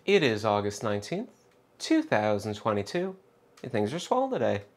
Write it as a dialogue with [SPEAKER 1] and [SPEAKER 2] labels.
[SPEAKER 1] It is August 19th, 2022, and things are swell today.